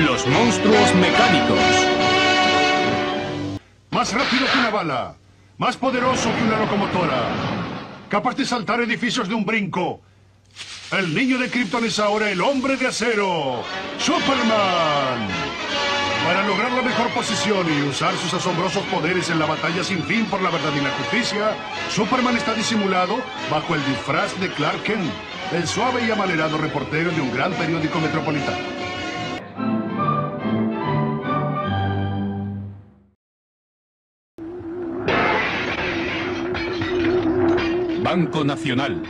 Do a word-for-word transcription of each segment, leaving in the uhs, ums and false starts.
Los monstruos mecánicos. Más rápido que una bala. Más poderoso que una locomotora. Capaz de saltar edificios de un brinco. El niño de Krypton es ahora el hombre de acero. ¡Superman! Para lograr la mejor posición y usar sus asombrosos poderes en la batalla sin fin por la verdad y la justicia, Superman está disimulado bajo el disfraz de Clark Kent, el suave y amanerado reportero de un gran periódico metropolitano. Banco Nacional.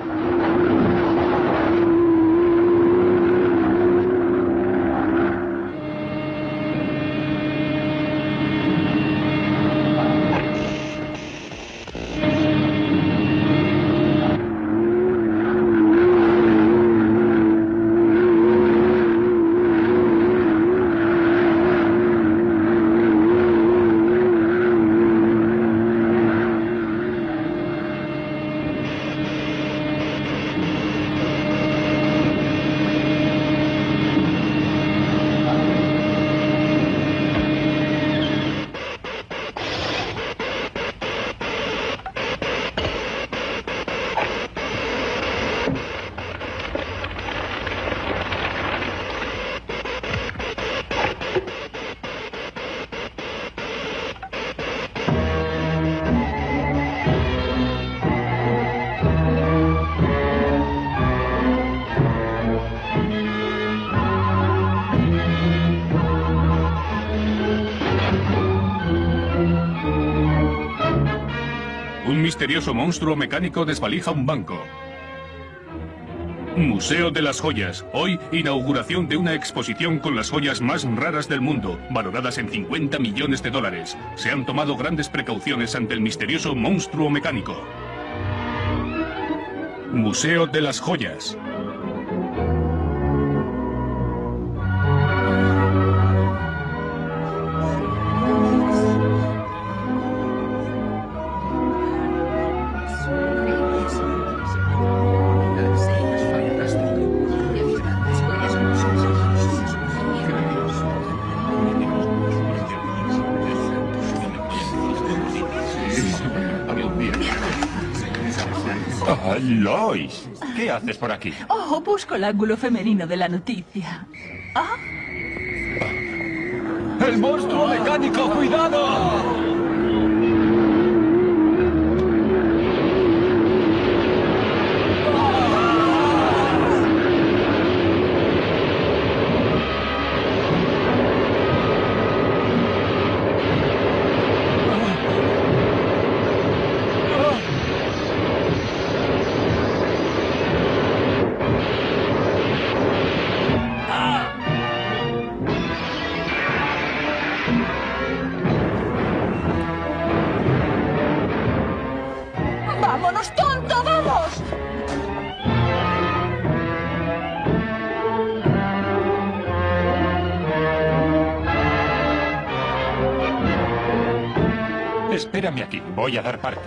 Un misterioso monstruo mecánico desvalija un banco. Museo de las Joyas. Hoy, inauguración de una exposición con las joyas más raras del mundo, valoradas en cincuenta millones de dólares. Se han tomado grandes precauciones ante el misterioso monstruo mecánico. Museo de las Joyas. Oh, Lois, ¿qué haces por aquí? Oh, busco el ángulo femenino de la noticia. ¿Ah? ¡El monstruo mecánico! ¡Cuidado! ¡Vámonos, tonto! ¡Vamos! Espérame aquí, voy a dar parte.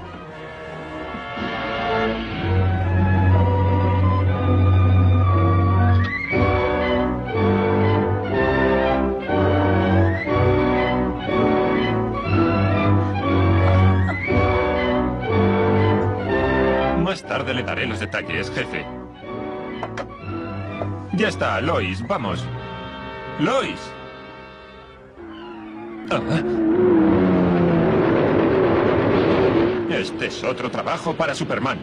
Más tarde le daré los detalles, jefe. Ya está, Lois, vamos. ¡Lois! Ah. Este es otro trabajo para Superman.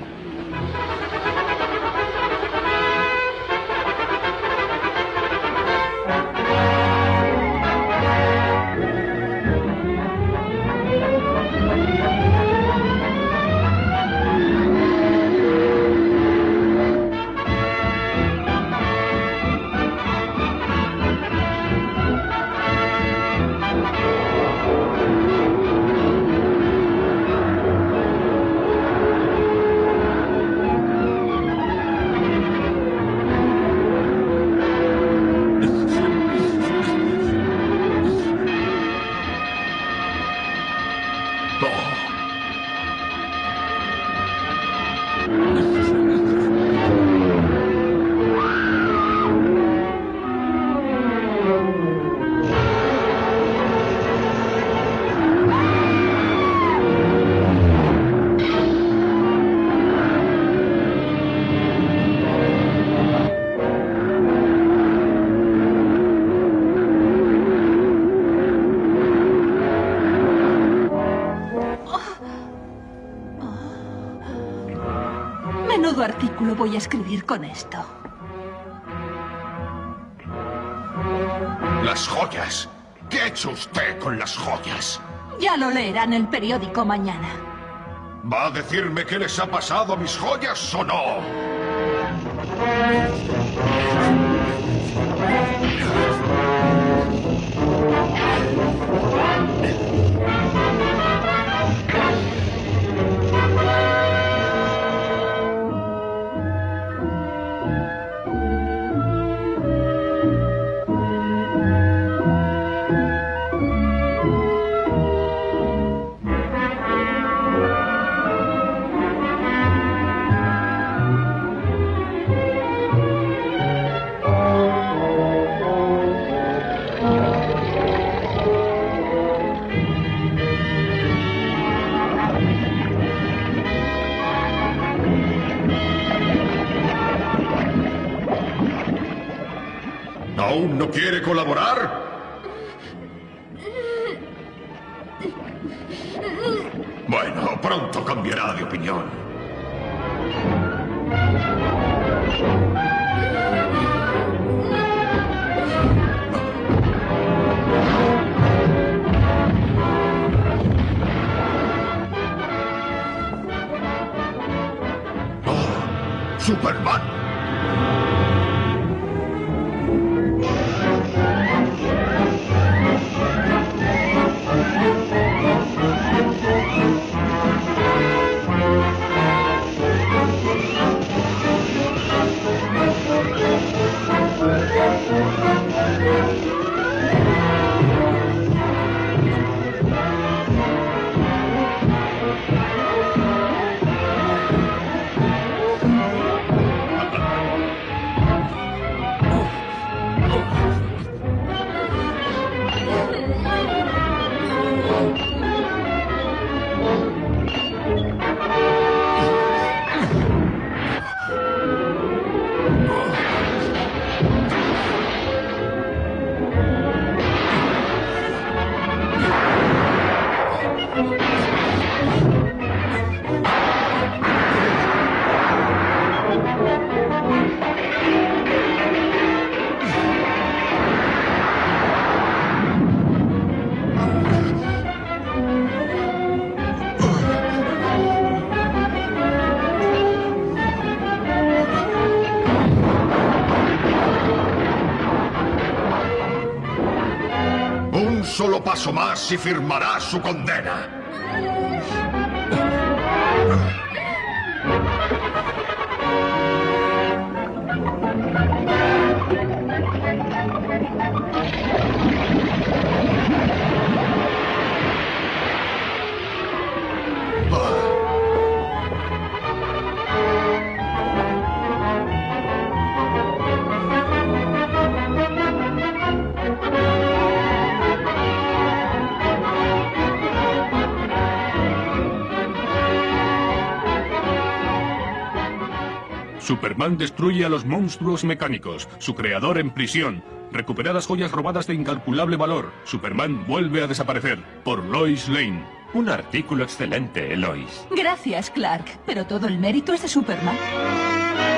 Solo voy a escribir con esto. Las joyas. ¿Qué ha hecho usted con las joyas? Ya lo leerá en el periódico mañana. ¿Va a decirme qué les ha pasado a mis joyas o no? ¿Aún no quiere colaborar? Bueno, pronto cambiará de opinión. ¡Oh! ¡Superman! Un solo paso más y firmará su condena. Superman destruye a los monstruos mecánicos, su creador en prisión. Recuperadas joyas robadas de incalculable valor. Superman vuelve a desaparecer. Por Lois Lane. Un artículo excelente, Lois. Gracias, Clark. Pero todo el mérito es de Superman.